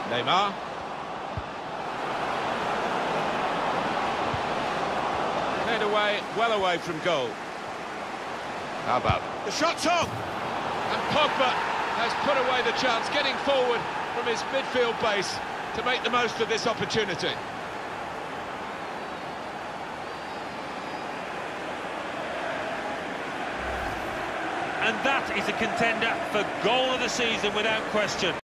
Neymar. Cleared away, well away from goal. How about the shot's on? And Pogba has put away the chance, getting forward from his midfield base to make the most of this opportunity. And that is a contender for goal of the season without question.